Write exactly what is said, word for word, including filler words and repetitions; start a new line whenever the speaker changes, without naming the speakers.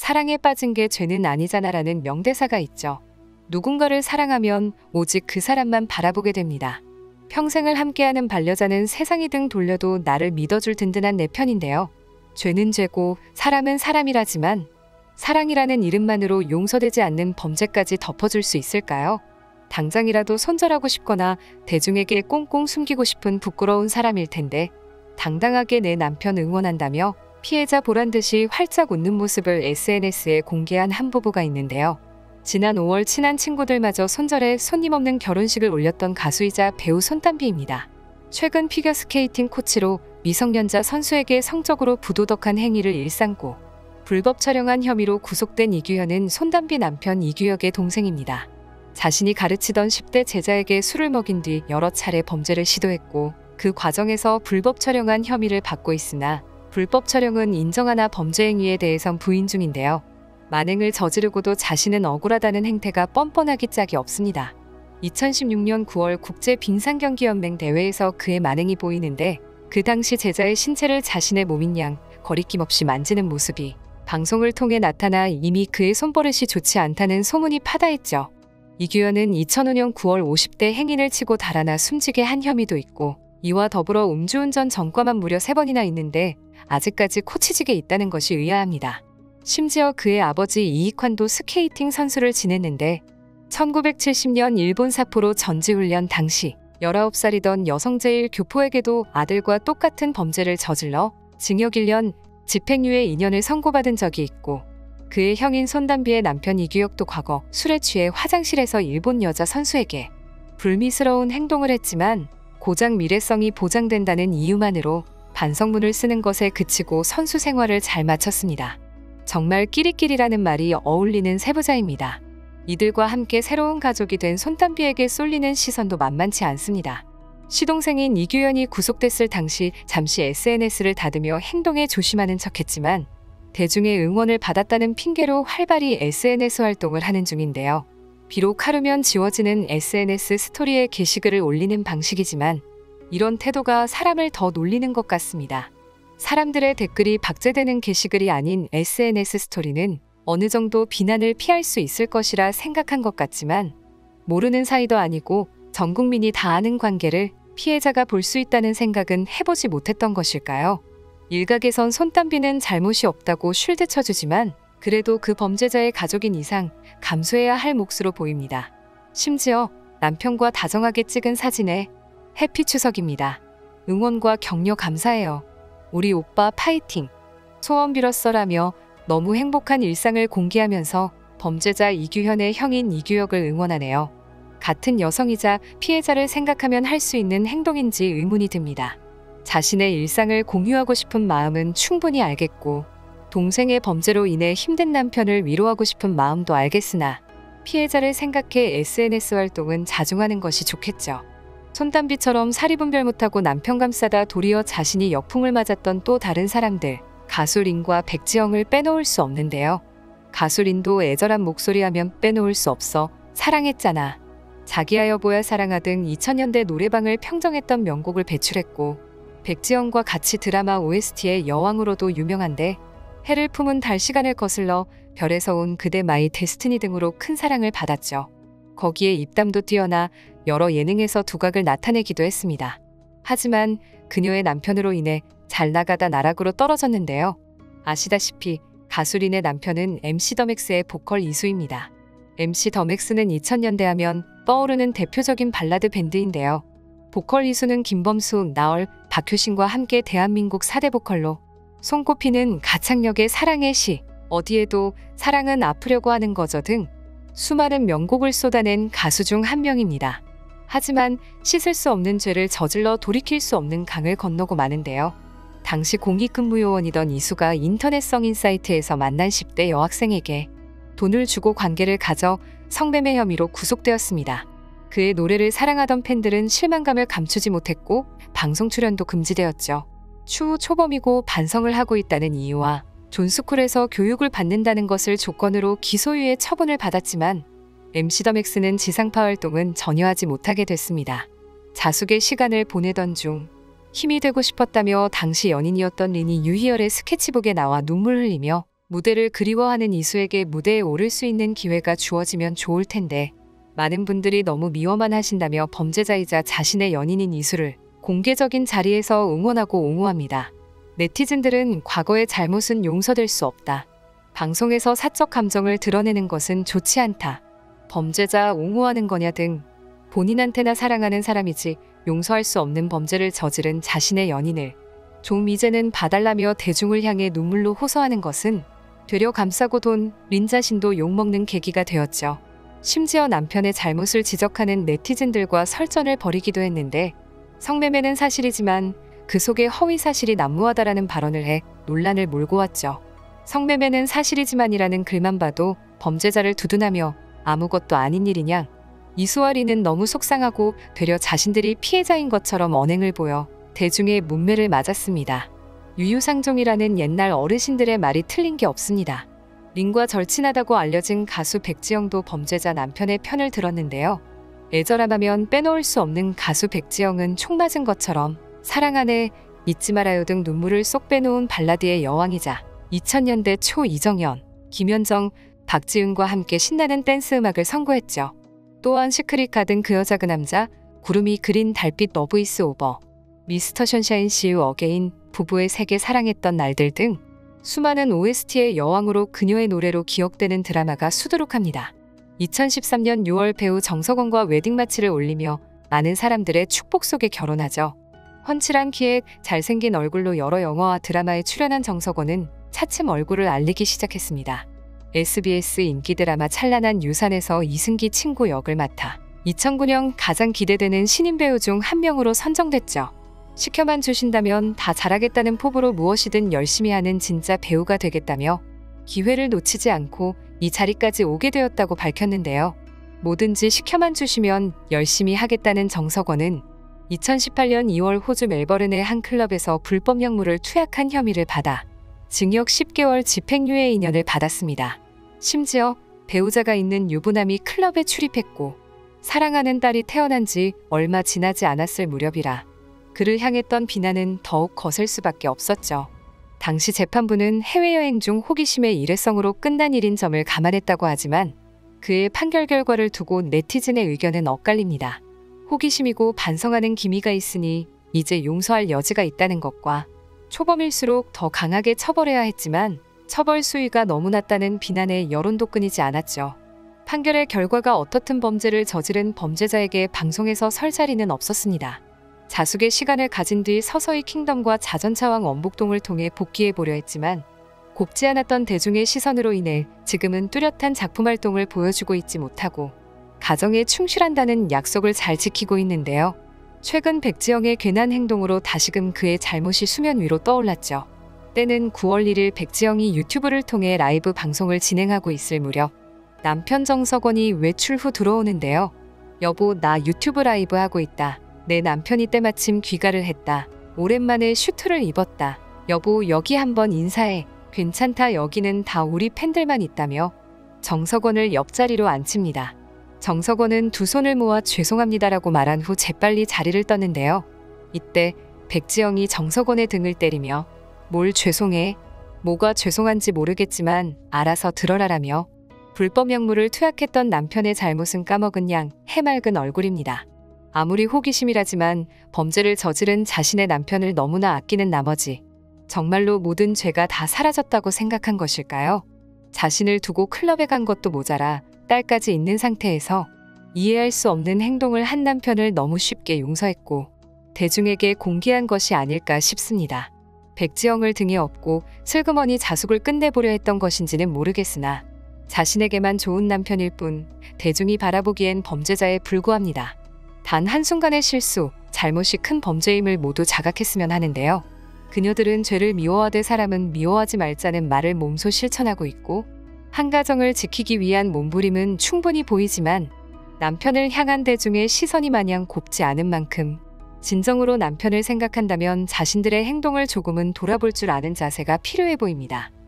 사랑에 빠진 게 죄는 아니잖아라는 명대사가 있죠. 누군가를 사랑하면 오직 그 사람만 바라보게 됩니다. 평생을 함께하는 반려자는 세상이 등 돌려도 나를 믿어줄 든든한 내 편인데요. 죄는 죄고 사람은 사람이라지만 사랑이라는 이름만으로 용서되지 않는 범죄까지 덮어줄 수 있을까요? 당장이라도 손절하고 싶거나 대중에게 꽁꽁 숨기고 싶은 부끄러운 사람일 텐데 당당하게 내 남편 응원한다며 피해자 보란듯이 활짝 웃는 모습을 에스엔에스에 공개한 한 부부가 있는데요. 지난 오월 친한 친구들마저 손절해 손님 없는 결혼식을 올렸던 가수이자 배우 손담비입니다. 최근 피겨스케이팅 코치로 미성년자 선수에게 성적으로 부도덕한 행위를 일삼고 불법 촬영한 혐의로 구속된 이규현은 손담비 남편 이규혁의 동생입니다. 자신이 가르치던 십 대 제자에게 술을 먹인 뒤 여러 차례 범죄를 시도했고 그 과정에서 불법 촬영한 혐의를 받고 있으나 불법 촬영은 인정하나 범죄 행위에 대해선 부인 중인데요. 만행을 저지르고도 자신은 억울하다는 행태가 뻔뻔하기 짝이 없습니다. 이천십육 년 구월 국제 빙상경기연맹 대회에서 그의 만행이 보이는데 그 당시 제자의 신체를 자신의 몸인 양 거리낌 없이 만지는 모습이 방송을 통해 나타나 이미 그의 손버릇이 좋지 않다는 소문이 파다했죠. 이규현은 이천오 년 구월 오십 대 행인을 치고 달아나 숨지게 한 혐의도 있고 이와 더불어 음주운전 전과만 무려 세 번이나 있는데 아직까지 코치직에 있다는 것이 의아합니다. 심지어 그의 아버지 이익환도 스케이팅 선수를 지냈는데 천구백칠십 년 일본 사포로 전지훈련 당시 열아홉 살이던 여성 제일 교포에게도 아들과 똑같은 범죄를 저질러 징역 일 년, 집행유예 이 년을 선고받은 적이 있고 그의 형인 손담비의 남편 이규혁도 과거 술에 취해 화장실에서 일본 여자 선수에게 불미스러운 행동을 했지만 고작 미래성이 보장된다는 이유만으로 반성문을 쓰는 것에 그치고 선수 생활을 잘 마쳤습니다. 정말 끼리끼리라는 말이 어울리는 세부자입니다. 이들과 함께 새로운 가족이 된 손담비에게 쏠리는 시선도 만만치 않습니다. 시동생인 이규현이 구속됐을 당시 잠시 에스엔에스를 닫으며 행동에 조심하는 척했지만 대중의 응원을 받았다는 핑계로 활발히 에스엔에스 활동을 하는 중인데요. 비록 하루면 지워지는 에스엔에스 스토리에 게시글을 올리는 방식이지만 이런 태도가 사람을 더 놀리는 것 같습니다. 사람들의 댓글이 박제되는 게시글이 아닌 에스엔에스 스토리는 어느 정도 비난을 피할 수 있을 것이라 생각한 것 같지만 모르는 사이도 아니고 전 국민이 다 아는 관계를 피해자가 볼 수 있다는 생각은 해보지 못했던 것일까요? 일각에선 손담비는 잘못이 없다고 쉴드 쳐주지만 그래도 그 범죄자의 가족인 이상 감수해야 할 몫으로 보입니다. 심지어 남편과 다정하게 찍은 사진에 해피 추석입니다. 응원과 격려 감사해요. 우리 오빠 파이팅! 소원 빌었어라며 너무 행복한 일상을 공개하면서 범죄자 이규현의 형인 이규혁을 응원하네요. 같은 여성이자 피해자를 생각하면 할 수 있는 행동인지 의문이 듭니다. 자신의 일상을 공유하고 싶은 마음은 충분히 알겠고 동생의 범죄로 인해 힘든 남편을 위로하고 싶은 마음도 알겠으나 피해자를 생각해 에스엔에스 활동은 자중하는 것이 좋겠죠. 손담비처럼 사리분별 못하고 남편 감싸다 도리어 자신이 역풍을 맞았던 또 다른 사람들, 가수 린과 백지영을 빼놓을 수 없는데요. 가수 린도 애절한 목소리 하면 빼놓을 수 없어 사랑했잖아, 자기야 여보야 사랑아 등 이천 년대 노래방을 평정했던 명곡을 배출했고 백지영과 같이 드라마 오에스티의 여왕으로도 유명한데 해를 품은 달 시간을 거슬러 별에서 온 그대 마이 데스티니 등으로 큰 사랑을 받았죠. 거기에 입담도 뛰어나 여러 예능에서 두각을 나타내기도 했습니다. 하지만 그녀의 남편으로 인해 잘 나가다 나락으로 떨어졌는데요. 아시다시피 가수 린의 남편은 엠씨 더맥스의 보컬 이수입니다. 엠씨 더맥스는 이천 년대 하면 떠오르는 대표적인 발라드 밴드인데요. 보컬 이수는 김범수, 나얼, 박효신과 함께 대한민국 사 대 보컬로 손꼽히는 가창력의 사랑의 시, 어디에도 사랑은 아프려고 하는 거죠 등 수많은 명곡을 쏟아낸 가수 중 한 명입니다. 하지만 씻을 수 없는 죄를 저질러 돌이킬 수 없는 강을 건너고 마는데요. 당시 공익근무요원이던 이수가 인터넷 성인 사이트에서 만난 십 대 여학생에게 돈을 주고 관계를 가져 성매매 혐의로 구속되었습니다. 그의 노래를 사랑하던 팬들은 실망감을 감추지 못했고 방송 출연도 금지되었죠. 추후 초범이고 반성을 하고 있다는 이유와 존스쿨에서 교육을 받는다는 것을 조건으로 기소유예 처분을 받았지만 엠씨 더맥스는 지상파 활동은 전혀 하지 못하게 됐습니다. 자숙의 시간을 보내던 중 힘이 되고 싶었다며 당시 연인이었던 린이 유희열의 스케치북에 나와 눈물 흘리며 무대를 그리워하는 이수에게 무대에 오를 수 있는 기회가 주어지면 좋을 텐데 많은 분들이 너무 미워만 하신다며 범죄자이자 자신의 연인인 이수를 공개적인 자리에서 응원하고 옹호합니다. 네티즌들은 과거의 잘못은 용서될 수 없다. 방송에서 사적 감정을 드러내는 것은 좋지 않다. 범죄자 옹호하는 거냐 등 본인한테나 사랑하는 사람이지 용서할 수 없는 범죄를 저지른 자신의 연인을 좀 이제는 봐달라며 대중을 향해 눈물로 호소하는 것은 되려 감싸고 돈 린 자신도 욕먹는 계기가 되었죠. 심지어 남편의 잘못을 지적하는 네티즌들과 설전을 벌이기도 했는데 성매매는 사실이지만 그 속에 허위 사실이 난무하다라는 발언을 해 논란을 몰고 왔죠. 성매매는 사실이지만이라는 글만 봐도 범죄자를 두둔하며 아무것도 아닌 일이냐. 이수와 린은 너무 속상하고 되려 자신들이 피해자인 것처럼 언행을 보여 대중의 문매를 맞았습니다. 유유상종이라는 옛날 어르신들의 말이 틀린 게 없습니다. 린과 절친하다고 알려진 가수 백지영도 범죄자 남편의 편을 들었는데요. 애절함하면 빼놓을 수 없는 가수 백지영은 총 맞은 것처럼 사랑하네, 잊지 말아요 등 눈물을 쏙 빼놓은 발라드의 여왕이자 이천 년대 초 이정현, 김현정, 박지훈과 함께 신나는 댄스 음악을 선구했죠. 또한 시크릿 가든 그 여자 그 남자, 구름이 그린 달빛 러브 이스 오버, 미스터 션샤인 시유 어게인, 부부의 세계 사랑했던 날들 등 수많은 오에스티의 여왕으로 그녀의 노래로 기억되는 드라마가 수두룩합니다. 이천십삼 년 유월 배우 정석원과 웨딩마치를 올리며 많은 사람들의 축복 속에 결혼하죠. 훤칠한 키에 잘생긴 얼굴로 여러 영화와 드라마에 출연한 정석원은 차츰 얼굴을 알리기 시작했습니다. 에스비에스 인기 드라마 찬란한 유산에서 이승기 친구 역을 맡아 이천구 년 가장 기대되는 신인 배우 중 한 명으로 선정됐죠. 시켜만 주신다면 다 잘하겠다는 포부로 무엇이든 열심히 하는 진짜 배우가 되겠다며 기회를 놓치지 않고 이 자리까지 오게 되었다고 밝혔는데요. 뭐든지 시켜만 주시면 열심히 하겠다는 정석원은 이천십팔 년 이월 호주 멜버른의 한 클럽에서 불법 약물을 투약한 혐의를 받아 징역 십 개월 집행유예 이 년을 받았습니다. 심지어 배우자가 있는 유부남이 클럽에 출입했고 사랑하는 딸이 태어난 지 얼마 지나지 않았을 무렵이라 그를 향했던 비난은 더욱 거셀 수밖에 없었죠. 당시 재판부는 해외여행 중 호기심의 일회성으로 끝난 일인 점을 감안했다고 하지만 그의 판결 결과를 두고 네티즌의 의견은 엇갈립니다. 호기심이고 반성하는 기미가 있으니 이제 용서할 여지가 있다는 것과 초범일수록 더 강하게 처벌해야 했지만 처벌 수위가 너무 낮다는 비난의 여론도 끊이지 않았죠. 판결의 결과가 어떻든 범죄를 저지른 범죄자에게 방송에서 설 자리는 없었습니다. 자숙의 시간을 가진 뒤 서서히 킹덤과 자전차왕 원복동을 통해 복귀해보려 했지만 곱지 않았던 대중의 시선으로 인해 지금은 뚜렷한 작품 활동을 보여주고 있지 못하고 가정에 충실한다는 약속을 잘 지키고 있는데요. 최근 백지영의 괜한 행동으로 다시금 그의 잘못이 수면 위로 떠올랐죠. 때는 구월 일일 백지영이 유튜브를 통해 라이브 방송을 진행하고 있을 무렵 남편 정석원이 외출 후 들어오는데요. 여보, 나 유튜브 라이브 하고 있다. 내 남편이 때마침 귀가를 했다. 오랜만에 슈트를 입었다. 여보, 여기 한번 인사해. 괜찮다. 여기는 다 우리 팬들만 있다며 정석원을 옆자리로 앉힙니다. 정석원은 두 손을 모아 죄송합니다라고 말한 후 재빨리 자리를 떴는데요. 이때 백지영이 정석원의 등을 때리며 뭘 죄송해? 뭐가 죄송한지 모르겠지만 알아서 들어라라며 불법 약물을 투약했던 남편의 잘못은 까먹은 양 해맑은 얼굴입니다. 아무리 호기심이라지만 범죄를 저지른 자신의 남편을 너무나 아끼는 나머지 정말로 모든 죄가 다 사라졌다고 생각한 것일까요? 자신을 두고 클럽에 간 것도 모자라 딸까지 있는 상태에서 이해할 수 없는 행동을 한 남편을 너무 쉽게 용서했고 대중에게 공개한 것이 아닐까 싶습니다. 백지영을 등에 업고 슬그머니 자숙을 끝내보려 했던 것인지는 모르겠으나 자신에게만 좋은 남편일 뿐 대중이 바라보기엔 범죄자에 불과합니다. 단 한순간의 실수, 잘못이 큰 범죄임을 모두 자각했으면 하는데요. 그녀들은 죄를 미워하되 사람은 미워하지 말자는 말을 몸소 실천하고 있고 한 가정을 지키기 위한 몸부림은 충분히 보이지만 남편을 향한 대중의 시선이 마냥 곱지 않은 만큼 진정으로 남편을 생각한다면 자신들의 행동을 조금은 돌아볼 줄 아는 자세가 필요해 보입니다.